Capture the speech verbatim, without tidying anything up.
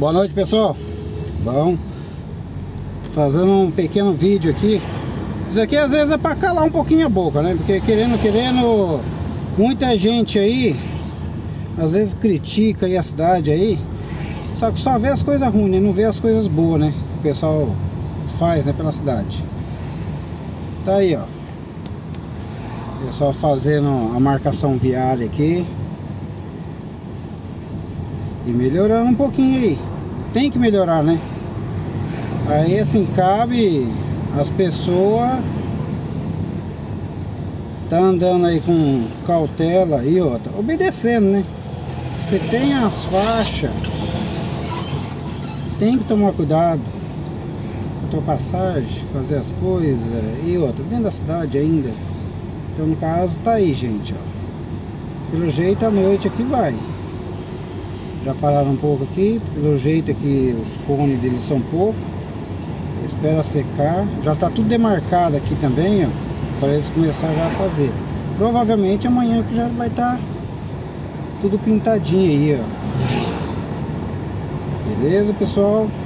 Boa noite, pessoal. Bom, fazendo um pequeno vídeo aqui. Isso aqui às vezes é para calar um pouquinho a boca, né? Porque querendo, querendo, muita gente aí às vezes critica aí a cidade aí, só que só vê as coisas ruins, né? Não vê as coisas boas, né? Que o pessoal faz, né, pela cidade. Tá aí, ó, o pessoal fazendo a marcação viária aqui e melhorando um pouquinho aí. Tem que melhorar, né? Aí assim, cabe as pessoas tá andando aí com cautela e outra, obedecendo, né? Você tem as faixas, tem que tomar cuidado, ultrapassagem, fazer as coisas e outra, dentro da cidade ainda. Então no caso tá aí, gente, ó. Pelo jeito a noite aqui vai. Já pararam um pouco aqui, pelo jeito aqui os cones deles são pouco. Espera secar, já tá tudo demarcado aqui também, ó, para eles começarem já a fazer. Provavelmente amanhã que já vai estar tá tudo pintadinho aí, ó. Beleza, pessoal?